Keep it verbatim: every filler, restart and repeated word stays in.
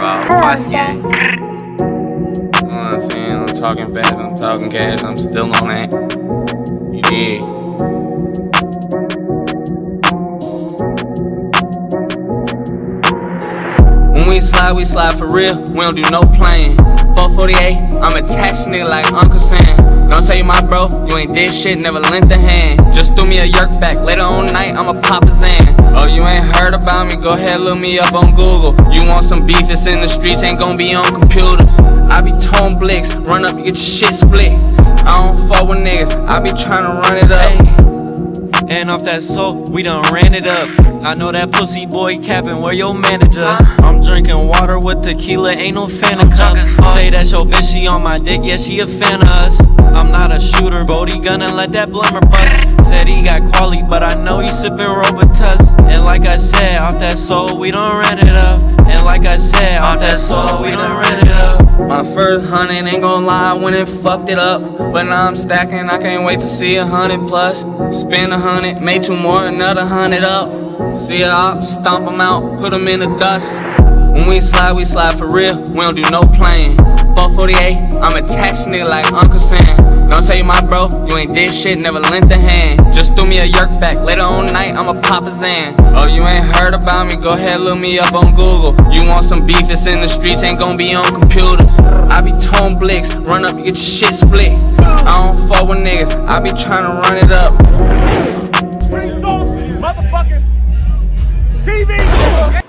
bro. Watch it. You know what I'm saying? I'm talking fast, I'm talking cash, I'm still on that. You dig? When we slide, we slide for real, we don't do no playing. four forty-eight, I'm attached nigga like Uncle Sam. Don't say you my bro, you ain't did shit, never lent a hand. Just threw me a yerk back, later on night, I'ma pop a Zan. Oh, you ain't heard about me, go ahead, look me up on Google. You want some beef, it's in the streets, ain't gon' be on computers. I be tone blicks, run up, you get your shit split. I don't fuck with niggas, I be tryna run it up. And off that soul, we done ran it up. I know that pussy boy capping, where your manager? I'm drinking water with tequila, ain't no Fanta cup. Say that's your bitch, she on my dick, yeah, she a fan of us. I'm not a shooter, Bodie gonna let that blimmer bust. Said he got quality, but I know he sippin' Robitussin. And like I said, off that soul, we done ran it up. And like I said, off that soul, we done ran it up. My first hundred, ain't gon' lie, when it fucked it up. But now I'm stacking, I can't wait to see a hundred plus. Spend a hundred, made two more, another hundred up. See it up, stomp them out, put them in the dust. When we slide, we slide for real, we don't do no playing. four forty-eight, I'm attached nigga like Uncle Sam. Don't say you my bro, you ain't did shit, never lent a hand. Just threw me a yerk back, later on night, I'ma pop a Zan. Oh, you ain't heard about me, go ahead, look me up on Google. You want some beef, it's in the streets, ain't gon' be on computers. I be tone blicks, run up, you get your shit split. I don't fuck with niggas, I be tryna run it up. Motherfucking T V!